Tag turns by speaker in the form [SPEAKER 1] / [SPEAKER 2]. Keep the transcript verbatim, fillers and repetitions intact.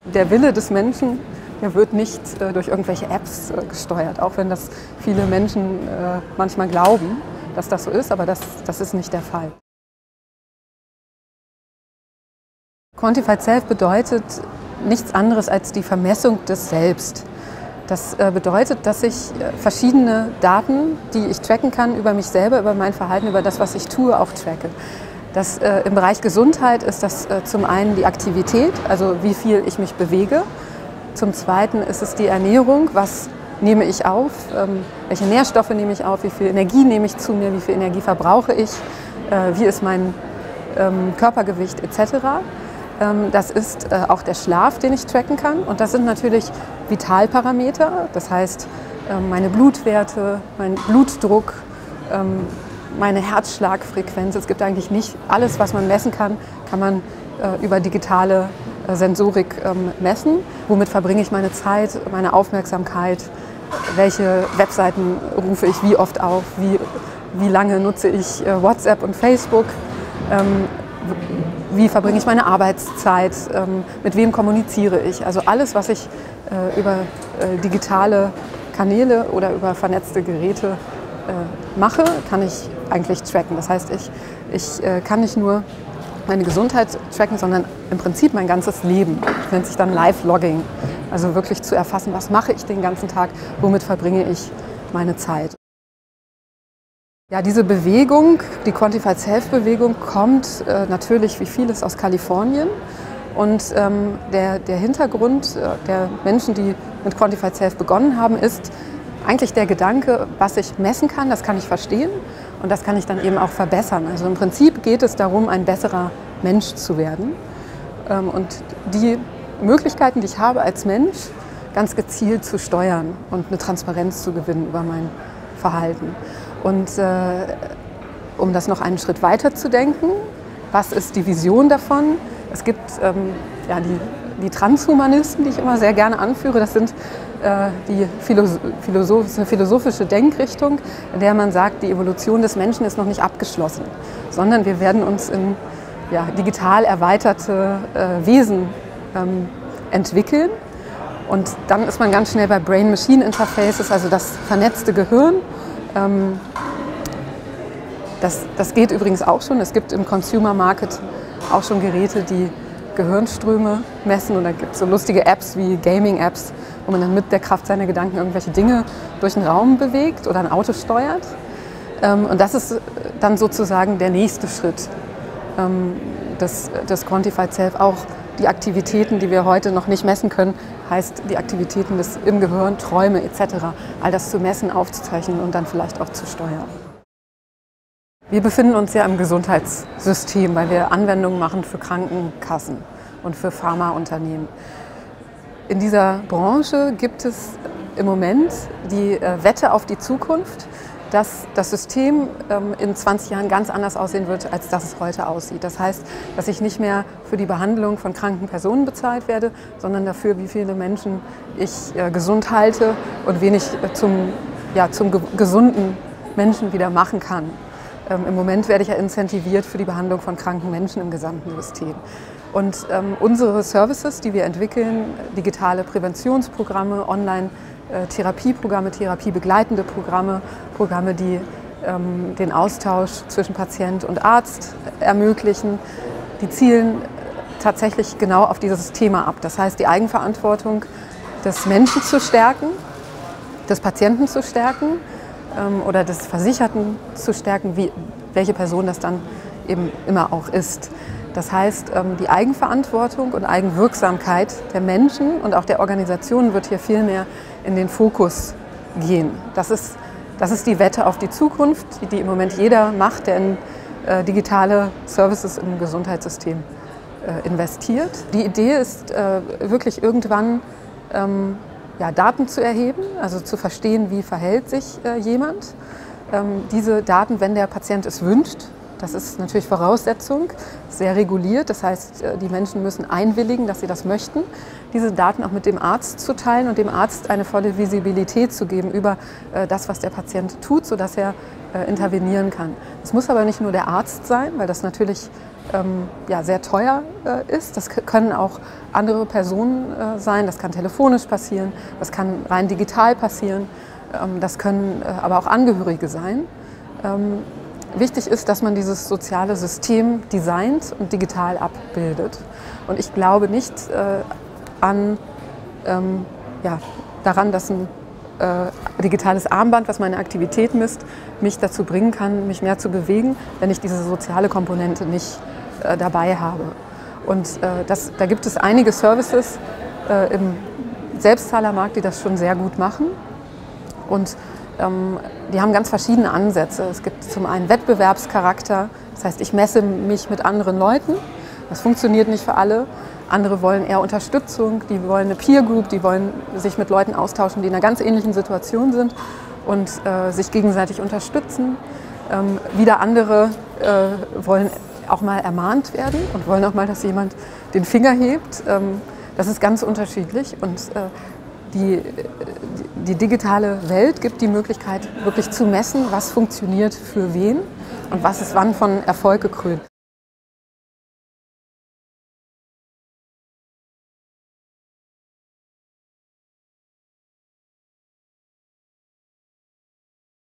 [SPEAKER 1] Der Wille des Menschen, der wird nicht äh, durch irgendwelche Apps äh, gesteuert, auch wenn das viele Menschen äh, manchmal glauben, dass das so ist, aber das, das ist nicht der Fall. Quantified Self bedeutet nichts anderes als die Vermessung des Selbst. Das äh, bedeutet, dass ich äh, verschiedene Daten, die ich tracken kann, über mich selber, über mein Verhalten, über das, was ich tue, auch tracke. Das, äh, im Bereich Gesundheit ist das äh, zum einen die Aktivität, also wie viel ich mich bewege. Zum Zweiten ist es die Ernährung, was nehme ich auf, ähm, welche Nährstoffe nehme ich auf, wie viel Energie nehme ich zu mir, wie viel Energie verbrauche ich, äh, wie ist mein ähm, Körpergewicht et cetera. Ähm, das ist äh, auch der Schlaf, den ich tracken kann, und das sind natürlich Vitalparameter, das heißt ähm, meine Blutwerte, mein Blutdruck, ähm, meine Herzschlagfrequenz. Es gibt eigentlich nicht alles, was man messen kann, kann man äh, über digitale äh, Sensorik ähm, messen. Womit verbringe ich meine Zeit, meine Aufmerksamkeit, welche Webseiten rufe ich wie oft auf, wie, wie lange nutze ich äh, WhatsApp und Facebook, ähm, wie verbringe ich meine Arbeitszeit, ähm, mit wem kommuniziere ich. Also alles, was ich äh, über äh, digitale Kanäle oder über vernetzte Geräte äh, mache, kann ich eigentlich tracken. Das heißt, ich, ich äh, kann nicht nur meine Gesundheit tracken, sondern im Prinzip mein ganzes Leben. Das nennt sich dann Live-Logging. Also wirklich zu erfassen, was mache ich den ganzen Tag, womit verbringe ich meine Zeit. Ja, diese Bewegung, die Quantified Self-Bewegung, kommt äh, natürlich wie vieles aus Kalifornien. Und ähm, der, der Hintergrund äh, der Menschen, die mit Quantified Self begonnen haben, ist eigentlich der Gedanke, was ich messen kann, das kann ich verstehen und das kann ich dann eben auch verbessern. Also im Prinzip geht es darum, ein besserer Mensch zu werden. Ähm, und die Möglichkeiten, die ich habe als Mensch, ganz gezielt zu steuern und eine Transparenz zu gewinnen über mein Verhalten. Und äh, um das noch einen Schritt weiter zu denken, was ist die Vision davon? Es gibt ähm, ja, die, die Transhumanisten, die ich immer sehr gerne anführe. Das sind äh, die Philosoph philosophische, philosophische Denkrichtung, in der man sagt, die Evolution des Menschen ist noch nicht abgeschlossen, sondern wir werden uns in ja, digital erweiterte äh, Wesen ähm, entwickeln. Und dann ist man ganz schnell bei Brain-Machine-Interfaces, also das vernetzte Gehirn. Ähm, das, das geht übrigens auch schon. Es gibt im Consumer Market auch schon Geräte, die Gehirnströme messen. Und da gibt es so lustige Apps wie Gaming-Apps, wo man dann mit der Kraft seiner Gedanken irgendwelche Dinge durch den Raum bewegt oder ein Auto steuert. Ähm, und das ist dann sozusagen der nächste Schritt ähm, des, des Quantified Self. Auch die Aktivitäten, die wir heute noch nicht messen können, heißt die Aktivitäten des, im Gehirn, Träume et cetera. All das zu messen, aufzuzeichnen und dann vielleicht auch zu steuern. Wir befinden uns ja im Gesundheitssystem, weil wir Anwendungen machen für Krankenkassen und für Pharmaunternehmen. In dieser Branche gibt es im Moment die äh, Wette auf die Zukunft, dass das System ähm, in zwanzig Jahren ganz anders aussehen wird, als das es heute aussieht. Das heißt, dass ich nicht mehr für die Behandlung von kranken Personen bezahlt werde, sondern dafür, wie viele Menschen ich äh, gesund halte und wen ich äh, zum, ja, zum ge gesunden Menschen wieder machen kann. Ähm, Im Moment werde ich ja incentiviert für die Behandlung von kranken Menschen im gesamten System. Und ähm, unsere Services, die wir entwickeln, digitale Präventionsprogramme, online Therapieprogramme, therapiebegleitende Programme, Programme, die ähm, den Austausch zwischen Patient und Arzt ermöglichen, die zielen tatsächlich genau auf dieses Thema ab. Das heißt, die Eigenverantwortung des Menschen zu stärken, des Patienten zu stärken ähm, oder des Versicherten zu stärken, wie, welche Person das dann eben immer auch ist. Das heißt, die Eigenverantwortung und Eigenwirksamkeit der Menschen und auch der Organisationen wird hier viel mehr in den Fokus gehen. Das ist, das ist die Wette auf die Zukunft, die, die im Moment jeder macht, der in äh, digitale Services im Gesundheitssystem äh, investiert. Die Idee ist äh, wirklich irgendwann ähm, ja, Daten zu erheben, also zu verstehen, wie verhält sich äh, jemand. Ähm, diese Daten, wenn der Patient es wünscht, Das ist natürlich Voraussetzung, sehr reguliert. Das heißt, die Menschen müssen einwilligen, dass sie das möchten, diese Daten auch mit dem Arzt zu teilen und dem Arzt eine volle Visibilität zu geben über das, was der Patient tut, sodass er intervenieren kann. Es muss aber nicht nur der Arzt sein, weil das natürlich ähm, ja, sehr teuer äh, ist. Das können auch andere Personen äh, sein. Das kann telefonisch passieren, das kann rein digital passieren. Ähm, das können äh, aber auch Angehörige sein. Ähm, wichtig ist, dass man dieses soziale System designt und digital abbildet. Und ich glaube nicht äh, an, ähm, ja, daran, dass ein Äh, digitales Armband, was meine Aktivität misst, mich dazu bringen kann, mich mehr zu bewegen, wenn ich diese soziale Komponente nicht äh, dabei habe. Und äh, das, da gibt es einige Services äh, im Selbstzahlermarkt, die das schon sehr gut machen. Und ähm, die haben ganz verschiedene Ansätze. Es gibt zum einen Wettbewerbscharakter, das heißt, ich messe mich mit anderen Leuten. Das funktioniert nicht für alle. Andere wollen eher Unterstützung, die wollen eine Peer Group, die wollen sich mit Leuten austauschen, die in einer ganz ähnlichen Situation sind und äh, sich gegenseitig unterstützen. Ähm, wieder andere äh, wollen auch mal ermahnt werden und wollen auch mal, dass jemand den Finger hebt. Ähm, das ist ganz unterschiedlich und äh, die, die digitale Welt gibt die Möglichkeit, wirklich zu messen, was funktioniert für wen und was ist wann von Erfolg gekrönt.